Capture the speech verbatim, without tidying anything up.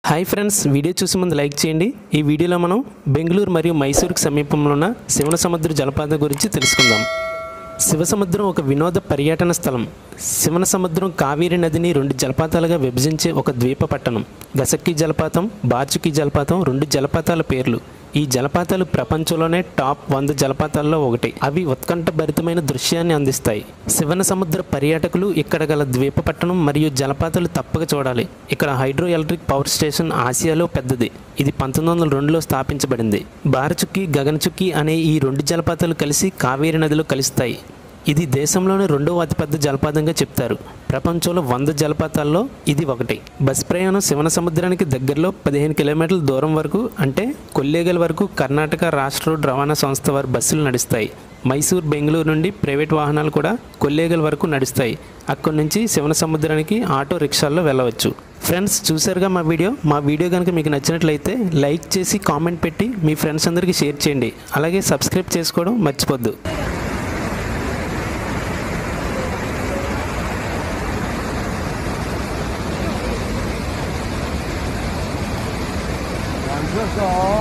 Hi friends, video చూసే ముందు like చేయండి. ఈ వీడియోలో మనం బెంగళూరు మరియు మైసూరుకు సమీపంలో ఉన్న శివనసముద్ర జలపాతం గురించి తెలుసుకుందాం. శివసముద్రం ఒక వినోద పర్యటన స్థలం. శివనసముద్రం కావేరి నదిని రెండు జలపాతాలుగా విభజించే ఒక ద్వీప పట్టణం. గసక్కి జలపాతం, బార్చుకి జలపాతం రెండు జలపాతాల పేర్లు. ఈ జలపాతాలు ప్రపంచంలోనే టాప్ వంద జలపాతాల్లో ఒకటి. అవి ఉత్కంఠభరితమైన దృశ్యాన్ని అందిస్తాయి. శివనసముద్ర పర్యాటకులు ఇక్కడ గల ద్వీప పట్టణం మరియు జలపాతాలు తప్పక చూడాలి. ఇక్కడ హైడ్రో ఎలక్ట్రిక్ పవర్ స్టేషన్ ఆసియాలో పెద్దది. ఇది పంతొమ్మిది వందల రెండులో స్థాపించబడింది. భారచుక్కి, గగనచుక్కి అనే ఈ రెండు జలపాతాలు కలిసి కావేరి నదిలో కలుస్తాయి. ఇది దేశంలోనే రెండవ అతిపెద్ద జలపాతంగా చెప్తారు. ప్రపంచంలో వంద జలపాతాల్లో ఇది ఒకటి. బస్ ప్రయాణం శివనసముద్రానికి దగ్గరలో పదిహేను కిలోమీటర్ల దూరం వరకు, అంటే కొల్లేగల్ వరకు కర్ణాటక రాష్ట్ర రోడ్ రవాణా సంస్థ వారి బస్సులు నడుస్తాయి. మైసూర్, బెంగళూరు నుండి ప్రైవేట్ వాహనాలు కూడా కొల్లేగల్ వరకు నడుస్తాయి. అక్కడి నుంచి శివనసముద్రానికి ఆటో రిక్షాల్లో వెళ్ళవచ్చు. ఫ్రెండ్స్, చూసారుగా మా వీడియో. మా వీడియో కనుక మీకు నచ్చినట్లయితే లైక్ చేసి కామెంట్ పెట్టి మీ ఫ్రెండ్స్ అందరికీ షేర్ చేయండి. అలాగే సబ్స్క్రైబ్ చేసుకోవడం మర్చిపోద్దు. That's all.